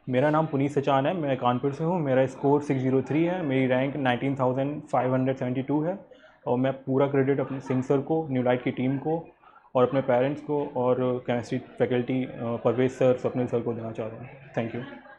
मेरा नाम पुनीत सचान है, मैं कानपुर से हूँ। मेरा स्कोर 603 है, मेरी रैंक 19,572 है। और मैं पूरा क्रेडिट अपने सिंह सर को, न्यू लाइट की टीम को और अपने पेरेंट्स को और chemistry faculty Parvez sir, Swapnil sir को देना चाहता हूँ। Thank you.